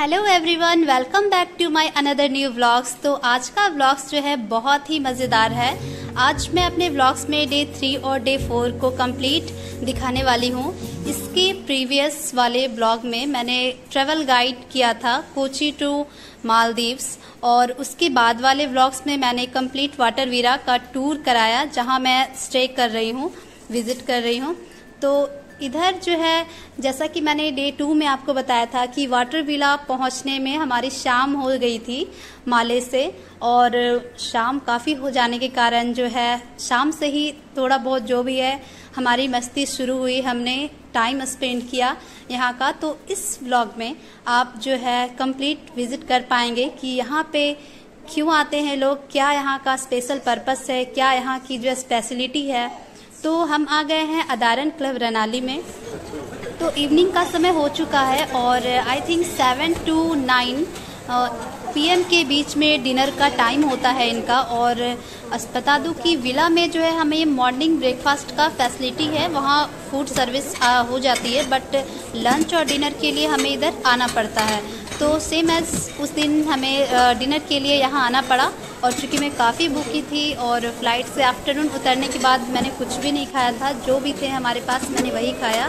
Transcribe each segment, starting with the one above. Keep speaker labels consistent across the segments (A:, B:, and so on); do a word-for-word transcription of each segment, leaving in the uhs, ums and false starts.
A: Hello everyone, welcome back to my another new vlogs. तो आज का व्लॉग्स जो है बहुत ही मज़ेदार है। आज मैं अपने व्लॉग्स में डे थ्री और डे फोर को कंप्लीट दिखाने वाली हूँ। इसके प्रीवियस वाले ब्लॉग में मैंने ट्रेवल गाइड किया था कोची टू मालदीव्स, और उसके बाद वाले व्लॉग्स में मैंने कंप्लीट वाटर वीरा का टूर कराया, जहाँ मैं स्टे कर रही हूँ, विजिट कर रही हूँ। तो इधर जो है, जैसा कि मैंने डे टू में आपको बताया था कि वाटर विला पहुंचने में हमारी शाम हो गई थी माले से, और शाम काफ़ी हो जाने के कारण जो है शाम से ही थोड़ा बहुत जो भी है हमारी मस्ती शुरू हुई। हमने टाइम स्पेंड किया यहाँ का। तो इस व्लॉग में आप जो है कंप्लीट विजिट कर पाएंगे कि यहाँ पे क्यों आते हैं लोग, क्या यहाँ का स्पेशल पर्पस है, क्या यहाँ की जो स्पेशलिटी है। तो हम आ गए हैं अदारन क्लब रनाली में। तो इवनिंग का समय हो चुका है और I think seven to nine PM के बीच में डिनर का टाइम होता है इनका। और बता दूं कि विला में जो है हमें मॉर्निंग ब्रेकफास्ट का फैसिलिटी है, वहाँ फूड सर्विस हो जाती है, बट लंच और डिनर के लिए हमें इधर आना पड़ता है। तो सेम एज उस दिन हमें डिनर के लिए यहाँ आना पड़ा। और चूँकि मैं काफ़ी भूखी थी और फ्लाइट से आफ्टरनून उतरने के बाद मैंने कुछ भी नहीं खाया था, जो भी थे हमारे पास मैंने वही खाया।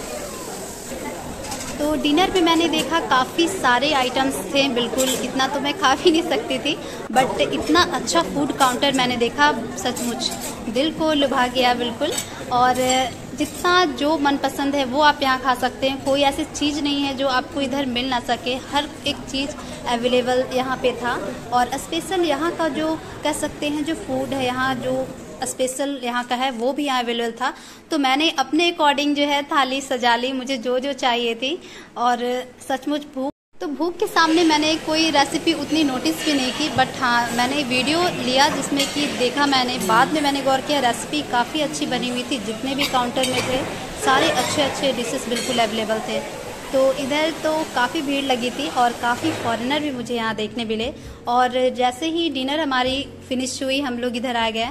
A: तो डिनर में मैंने देखा काफ़ी सारे आइटम्स थे, बिल्कुल इतना तो मैं खा भी नहीं सकती थी, बट इतना अच्छा फूड काउंटर मैंने देखा, सचमुच दिल को लुभा गया बिल्कुल। और जितना जो मनपसंद है वो आप यहाँ खा सकते हैं, कोई ऐसी चीज़ नहीं है जो आपको इधर मिल ना सके, हर एक चीज़ अवेलेबल यहाँ पे था। और स्पेशल यहाँ का जो कह सकते हैं जो फूड है, यहाँ जो स्पेशल यहाँ का है वो भी यहाँ अवेलेबल था। तो मैंने अपने अकॉर्डिंग जो है थाली सजा ली, मुझे जो जो चाहिए थी। और सचमुच भूख तो भूख के सामने मैंने कोई रेसिपी उतनी नोटिस भी नहीं की, बट हाँ मैंने वीडियो लिया जिसमें कि देखा मैंने, बाद में मैंने गौर किया रेसिपी काफ़ी अच्छी बनी हुई थी। जितने भी काउंटर में थे सारे अच्छे अच्छे डिशेस बिल्कुल अवेलेबल थे। तो इधर तो काफ़ी भीड़ लगी थी और काफ़ी फॉरेनर भी मुझे यहाँ देखने मिले। और जैसे ही डिनर हमारी फिनिश हुई, हम लोग इधर आ गए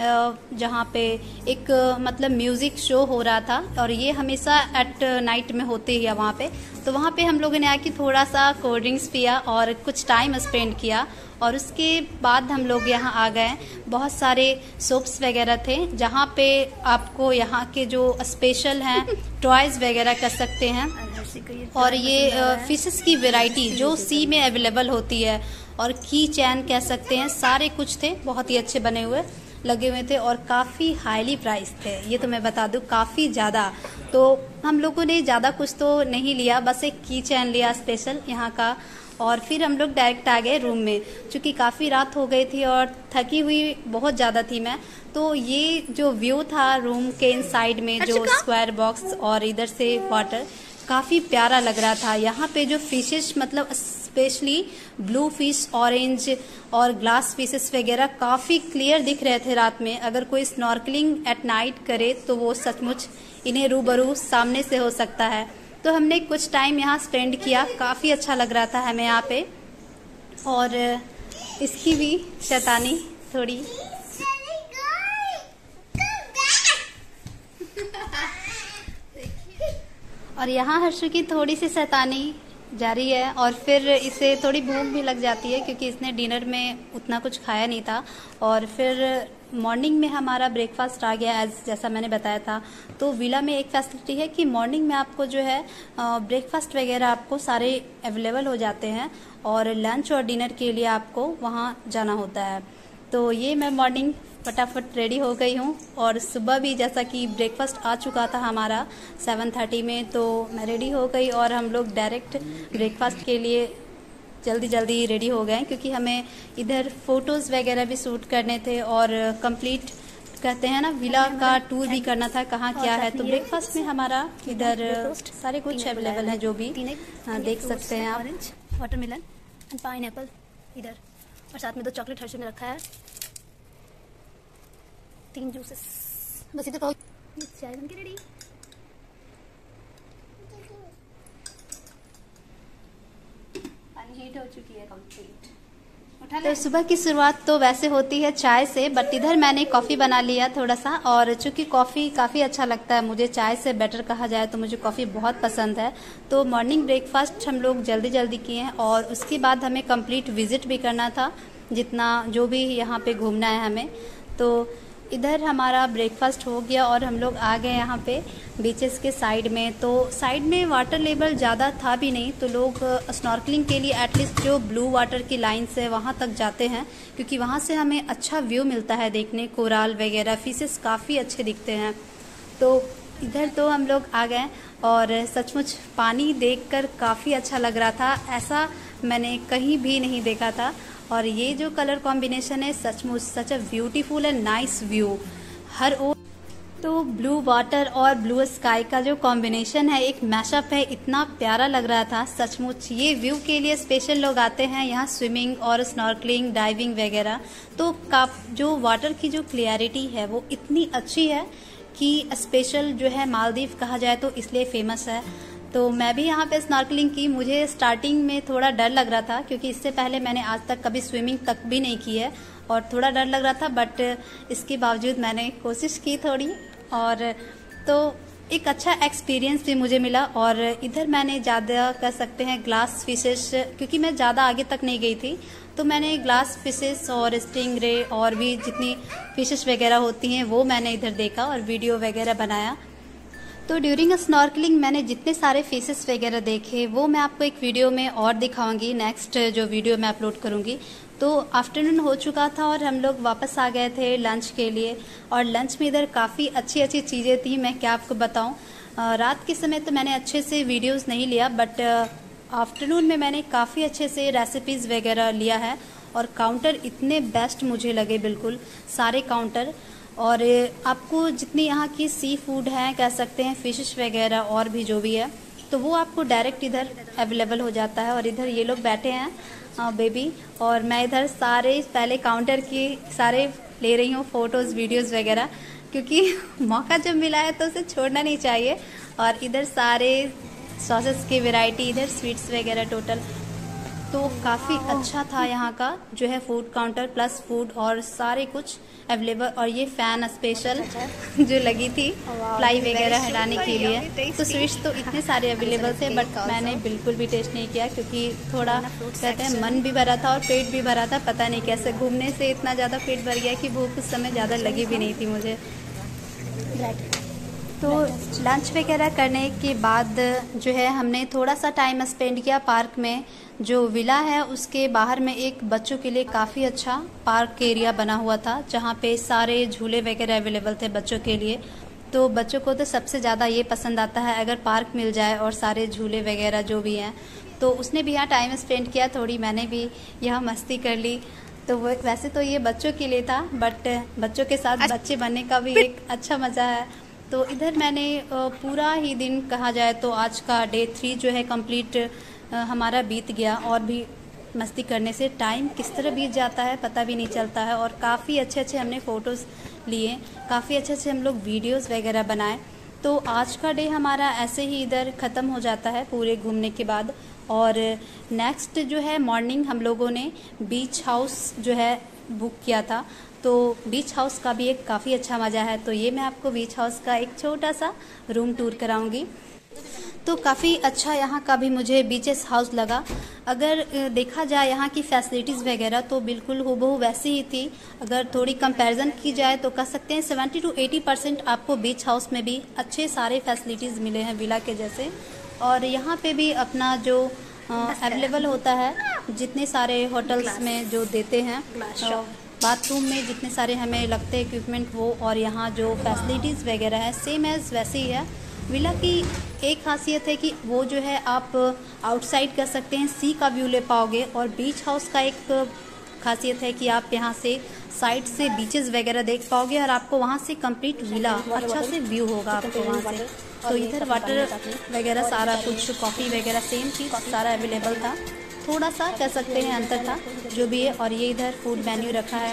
A: जहाँ पे एक मतलब म्यूज़िक शो हो रहा था, और ये हमेशा एट नाइट में होते ही है वहाँ पे। तो वहाँ पे हम लोगों ने आके थोड़ा सा कोल्ड ड्रिंक्स पिया और कुछ टाइम स्पेंड किया। और उसके बाद हम लोग यहाँ आ गए। बहुत सारे सोप्स वगैरह थे, जहाँ पे आपको यहाँ के जो स्पेशल हैं टॉयज़ वगैरह कर सकते हैं। और ये फिशेस की वैरायटी जो सी में अवेलेबल होती है, और की चैन कह सकते हैं, सारे कुछ थे, बहुत ही अच्छे बने हुए लगे हुए थे और काफ़ी हाईली प्राइस थे। ये तो मैं बता दूं काफ़ी ज़्यादा। तो हम लोगों ने ज़्यादा कुछ तो नहीं लिया, बस एक की चैन लिया स्पेशल यहाँ का। और फिर हम लोग डायरेक्ट आ गए रूम में, क्योंकि काफ़ी रात हो गई थी और थकी हुई बहुत ज़्यादा थी मैं। तो ये जो व्यू था रूम के इन साइड में, जो स्क्वायर बॉक्स और इधर से वाटर, काफ़ी प्यारा लग रहा था। यहाँ पे जो फिशेस मतलब स्पेशली ब्लू फिश, ऑरेंज और ग्लास फिशेस वगैरह काफ़ी क्लियर दिख रहे थे रात में। अगर कोई स्नॉर्कलिंग एट नाइट करे तो वो सचमुच इन्हें रूबरू सामने से हो सकता है। तो हमने कुछ टाइम यहाँ स्पेंड किया, काफ़ी अच्छा लग रहा था हमें यहाँ पे। और इसकी भी शैतानी थोड़ी और यहाँ हर्षु की थोड़ी सी शैतानी जारी है। और फिर इसे थोड़ी भूख भी लग जाती है, क्योंकि इसने डिनर में उतना कुछ खाया नहीं था। और फिर मॉर्निंग में हमारा ब्रेकफास्ट आ गया, एज जैसा मैंने बताया था। तो विला में एक फैसिलिटी है कि मॉर्निंग में आपको जो है ब्रेकफास्ट वगैरह आपको सारे अवेलेबल हो जाते हैं, और लंच और डिनर के लिए आपको वहाँ जाना होता है। तो ये मैं मॉर्निंग फटाफट रेडी हो गई हूँ। और सुबह भी जैसा कि ब्रेकफास्ट आ चुका था हमारा सेवन थर्टी में, तो मैं रेडी हो गई और हम लोग डायरेक्ट ब्रेकफास्ट के लिए जल्दी जल्दी रेडी हो गए, क्योंकि हमें इधर फ़ोटोज़ वगैरह भी शूट करने थे और कंप्लीट कहते हैं ना विला का टूर भी करना था, कहाँ क्या है। तो ब्रेकफास्ट में हमारा इधर सारे कुछ अवेलेबल है, जो भी हाँ देख सकते हैं आप।
B: ऑरेंज, वाटरमेलन एंड पाइनएप्पल इधर, और साथ में दो चॉकलेट हर्षू ने रखा है, तीन जूसेस। बस इधर चाय बन के रेडी।
A: पानी हीट हो चुकी है कंप्लीट। तो सुबह की शुरुआत तो वैसे होती है चाय से, बट इधर मैंने कॉफ़ी बना लिया थोड़ा सा, और चूंकि कॉफ़ी काफ़ी अच्छा लगता है मुझे, चाय से बेटर कहा जाए तो मुझे कॉफ़ी बहुत पसंद है। तो मॉर्निंग ब्रेकफास्ट हम लोग जल्दी जल्दी किए हैं, और उसके बाद हमें कंप्लीट विजिट भी करना था, जितना जो भी यहाँ पे घूमना है हमें। तो इधर हमारा ब्रेकफास्ट हो गया और हम लोग आ गए यहाँ पे बीचेस के साइड में। तो साइड में वाटर लेवल ज़्यादा था भी नहीं, तो लोग स्नॉर्कलिंग के लिए एटलीस्ट जो ब्लू वाटर की लाइन्स है वहाँ तक जाते हैं, क्योंकि वहाँ से हमें अच्छा व्यू मिलता है देखने, कोराल वगैरह, फिशेस काफ़ी अच्छे दिखते हैं। तो इधर तो हम लोग आ गए, और सचमुच पानी देखकर काफ़ी अच्छा लग रहा था, ऐसा मैंने कहीं भी नहीं देखा था। और ये जो कलर कॉम्बिनेशन है सचमुच such a beautiful and nice view हर ओर। तो ब्लू वाटर और ब्लू स्काई का जो कॉम्बिनेशन है, एक मैशअप है, इतना प्यारा लग रहा था सचमुच। ये व्यू के लिए स्पेशल लोग आते हैं यहाँ स्विमिंग और स्नॉर्कलिंग, डाइविंग वगैरह। तो काफ जो वाटर की जो क्लियरिटी है वो इतनी अच्छी है कि स्पेशल जो है मालदीव कहा जाए तो इसलिए फेमस है। तो मैं भी यहाँ पे स्नॉर्कलिंग की। मुझे स्टार्टिंग में थोड़ा डर लग रहा था, क्योंकि इससे पहले मैंने आज तक कभी स्विमिंग तक भी नहीं की है, और थोड़ा डर लग रहा था, बट इसके बावजूद मैंने कोशिश की थोड़ी, और तो एक अच्छा एक्सपीरियंस भी मुझे मिला। और इधर मैंने ज़्यादा कह सकते हैं ग्लास फिशेस, क्योंकि मैं ज़्यादा आगे तक नहीं गई थी, तो मैंने ग्लास फिशेस और स्टिंगरे और भी जितनी फिशेस वगैरह होती हैं वो मैंने इधर देखा और वीडियो वगैरह बनाया। तो ड्यूरिंग स्नॉर्कलिंग मैंने जितने सारे फिशेस वगैरह देखे वो मैं आपको एक वीडियो में और दिखाऊंगी, नेक्स्ट जो वीडियो मैं अपलोड करूंगी। तो आफ्टरनून हो चुका था और हम लोग वापस आ गए थे लंच के लिए, और लंच में इधर काफ़ी अच्छी अच्छी चीज़ें थी, मैं क्या आपको बताऊं। रात के समय तो मैंने अच्छे से वीडियोस नहीं लिया, बट आफ्टरनून में मैंने काफ़ी अच्छे से रेसिपीज़ वगैरह लिया है, और काउंटर इतने बेस्ट मुझे लगे, बिल्कुल सारे काउंटर। और आपको जितनी यहाँ की सी फूड है कह सकते हैं, फिशेस वगैरह और भी जो भी है, तो वो आपको डायरेक्ट इधर अवेलेबल हो जाता है। और इधर ये लोग बैठे हैं आ, बेबी, और मैं इधर सारे पहले काउंटर की सारे ले रही हूँ फ़ोटोज़ वीडियोज़ वगैरह, क्योंकि मौका जब मिला है तो उसे छोड़ना नहीं चाहिए। और इधर सारे सॉसेस की वैरायटी, इधर स्वीट्स वगैरह टोटल। तो काफ़ी अच्छा था यहाँ का जो है फूड काउंटर, प्लस फूड और सारे कुछ अवेलेबल। और ये फ़ैन स्पेशल जो लगी थी फ्लाई वगैरह हटाने के लिए। तो स्वीट्स तो इतने सारे अवेलेबल थे, बट मैंने बिल्कुल भी टेस्ट नहीं किया, क्योंकि थोड़ा कहते हैं मन भी भरा था और पेट भी भरा था। पता नहीं कैसे घूमने से इतना ज़्यादा पेट भर गया कि भूख उस समय ज़्यादा लगी भी नहीं थी मुझे। तो लंच वगैरह करने के बाद जो है हमने थोड़ा सा टाइम स्पेंड किया पार्क में। जो विला है उसके बाहर में एक बच्चों के लिए काफ़ी अच्छा पार्क एरिया बना हुआ था, जहाँ पे सारे झूले वगैरह अवेलेबल थे बच्चों के लिए। तो बच्चों को तो सबसे ज़्यादा ये पसंद आता है अगर पार्क मिल जाए और सारे झूले वगैरह जो भी हैं। तो उसने भी यहाँ टाइम स्पेंड किया, थोड़ी मैंने भी यहाँ मस्ती कर ली। तो वो वैसे तो ये बच्चों के लिए था, बट बच्चों के साथ बच्चे बनने का भी एक अच्छा मज़ा है। तो इधर मैंने पूरा ही दिन कहा जाए तो आज का डे थ्री जो है कंप्लीट हमारा बीत गया, और भी मस्ती करने से टाइम किस तरह बीत जाता है पता भी नहीं चलता है। और काफ़ी अच्छे अच्छे हमने फ़ोटोज़ लिए, काफ़ी अच्छे अच्छे हम लोग वीडियोज़ वगैरह बनाए। तो आज का डे हमारा ऐसे ही इधर ख़त्म हो जाता है पूरे घूमने के बाद। और नेक्स्ट जो है मॉर्निंग हम लोगों ने बीच हाउस जो है बुक किया था। तो बीच हाउस का भी एक काफ़ी अच्छा मज़ा है। तो ये मैं आपको बीच हाउस का एक छोटा सा रूम टूर कराऊंगी। तो काफ़ी अच्छा यहाँ का भी मुझे बीचेस हाउस लगा। अगर देखा जाए यहाँ की फैसिलिटीज़ वगैरह तो बिल्कुल हूबहू वैसी ही थी। अगर थोड़ी कंपैरिजन की जाए तो कह सकते हैं सेवेंटी टू एटी परसेंट आपको बीच हाउस में भी अच्छे सारे फैसिलिटीज़ मिले हैं विला के जैसे। और यहाँ पे भी अपना जो अवेलेबल होता है, जितने सारे होटल्स में जो देते हैं बाथरूम में जितने सारे हमें लगते हैं इक्विपमेंट वो, और यहाँ जो फैसिलिटीज़ वगैरह है सेम एज वैसे ही है। विला की एक खासियत है कि वो जो है आप आउटसाइड कर सकते हैं, सी का व्यू ले पाओगे। और बीच हाउस का एक खासियत है कि आप यहाँ से साइड से बीचेस वगैरह देख पाओगे, और आपको वहाँ से कंप्लीट विला अच्छा से व्यू होगा आपको वहाँ से। तो इधर वाटर वगैरह सारा कुछ, कॉफ़ी वगैरह सेम चीज़ सारा अवेलेबल था। थोड़ा सा कह सकते हैं अंतर था जो भी है। और ये इधर फूड मेन्यू रखा है,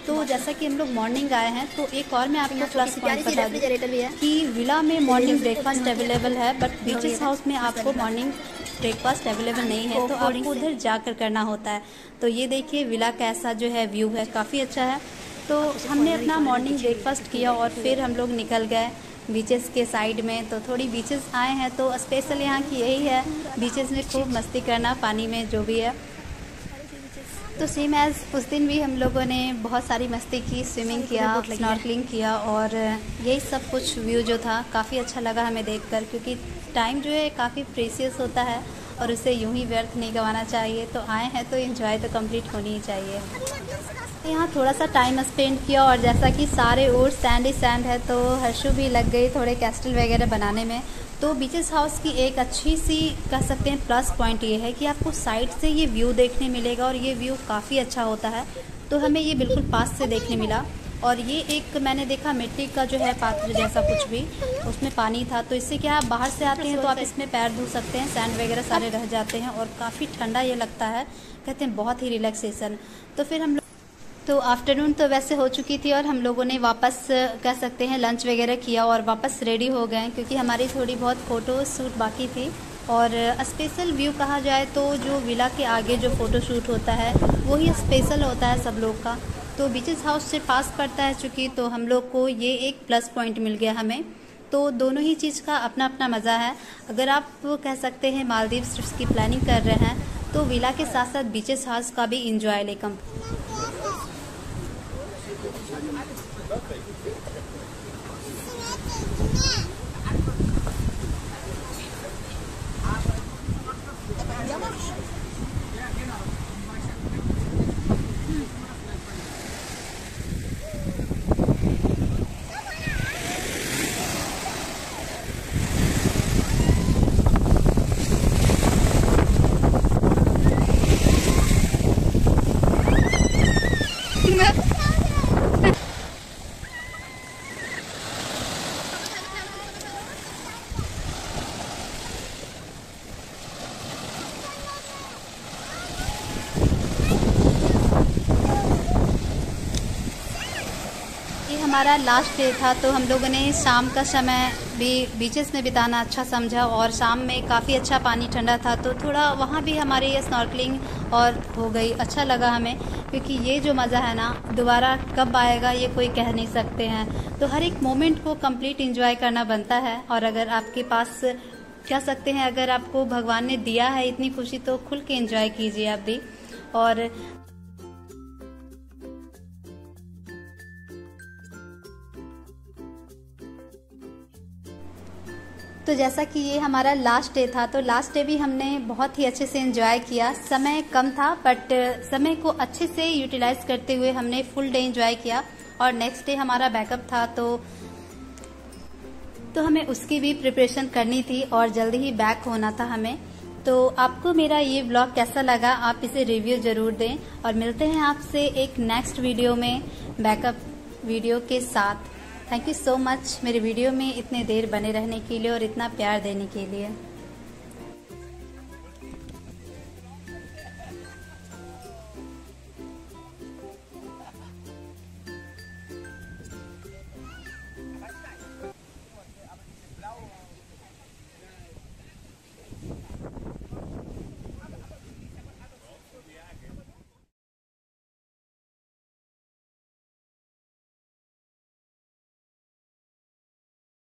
A: तो जैसा कि हम लोग मॉर्निंग आए हैं, तो एक और मैं आपको प्लस पॉइंट बता दूं
B: भी है
A: कि विला में मॉर्निंग ब्रेकफास्ट अवेलेबल है, बट बीचेस हाउस में आपको मॉर्निंग ब्रेकफास्ट अवेलेबल नहीं है, तो आपको उधर जाकर करना होता है। तो ये देखिए विला का ऐसा जो है व्यू है, काफ़ी अच्छा है। तो हमने अपना मॉर्निंग ब्रेकफास्ट किया और फिर हम लोग निकल गए बीचेस के साइड में। तो थोड़ी बीचेस आए हैं तो स्पेशल यहाँ की यही है, बीचेस में खूब मस्ती करना, पानी में जो भी है। तो सेम एज उस दिन भी हम लोगों ने बहुत सारी मस्ती की, स्विमिंग किया, स्नॉर्कलिंग किया और यही सब कुछ व्यू जो था काफ़ी अच्छा लगा हमें देखकर, क्योंकि टाइम जो है काफ़ी प्रेशियस होता है और उसे यूं ही व्यर्थ नहीं गंवाना चाहिए। तो आए हैं तो एंजॉय तो कंप्लीट होनी ही चाहिए। यहाँ थोड़ा सा टाइम स्पेंड किया और जैसा कि सारे ओर सैंड ही सैंड है, तो हर्षू भी लग गई थोड़े कैस्टल वगैरह बनाने में। तो बीचेस हाउस की एक अच्छी सी कह सकते हैं प्लस पॉइंट ये है कि आपको साइड से ये व्यू देखने मिलेगा और ये व्यू काफ़ी अच्छा होता है। तो हमें ये बिल्कुल पास से देखने मिला। और ये एक मैंने देखा मिट्टी का जो है पात्र जैसा कुछ भी, उसमें पानी था। तो इससे क्या आप बाहर से आते हैं तो आप इसमें पैर धो सकते हैं, सैंड वगैरह सारे रह जाते हैं और काफ़ी ठंडा ये लगता है, कहते हैं बहुत ही रिलैक्सेशन। तो फिर हम लोग तो आफ्टरनून तो वैसे हो चुकी थी और हम लोगों ने वापस कह सकते हैं लंच वगैरह किया और वापस रेडी हो गए, क्योंकि हमारी थोड़ी बहुत फ़ोटो शूट बाकी थी। और स्पेशल व्यू कहा जाए तो जो विला के आगे जो फ़ोटो शूट होता है वही स्पेशल होता है सब लोग का। तो बीचेस हाउस से पास पड़ता है चूँकि, तो हम लोग को ये एक प्लस पॉइंट मिल गया हमें। तो दोनों ही चीज़ का अपना अपना मज़ा है। अगर आप कह सकते हैं मालदीव्स की प्लानिंग कर रहे हैं तो विला के साथ साथ बीचेस हाउस का भी इंजॉय ले कम। हमारा लास्ट डे था, तो हम लोगों ने शाम का समय भी बीचेस में बिताना अच्छा समझा और शाम में काफ़ी अच्छा पानी ठंडा था, तो थोड़ा वहाँ भी हमारी ये स्नॉर्कलिंग और हो गई। अच्छा लगा हमें, क्योंकि ये जो मज़ा है ना दोबारा कब आएगा ये कोई कह नहीं सकते हैं। तो हर एक मोमेंट को कंप्लीट एंजॉय करना बनता है। और अगर आपके पास कह सकते हैं अगर आपको भगवान ने दिया है इतनी खुशी तो खुल के एंजॉय कीजिए आप भी। और तो जैसा कि ये हमारा लास्ट डे था, तो लास्ट डे भी हमने बहुत ही अच्छे से एंजॉय किया। समय कम था बट समय को अच्छे से यूटिलाइज करते हुए हमने फुल डे एंजॉय किया। और नेक्स्ट डे हमारा बैकअप था, तो तो हमें उसकी भी प्रिपरेशन करनी थी और जल्दी ही बैक होना था हमें। तो आपको मेरा ये ब्लॉग कैसा लगा आप इसे रिव्यू जरूर दें और मिलते हैं आपसे एक नेक्स्ट वीडियो में बैकअप वीडियो के साथ। थैंक यू सो मच मेरे वीडियो में इतने देर बने रहने के लिए और इतना प्यार देने के लिए।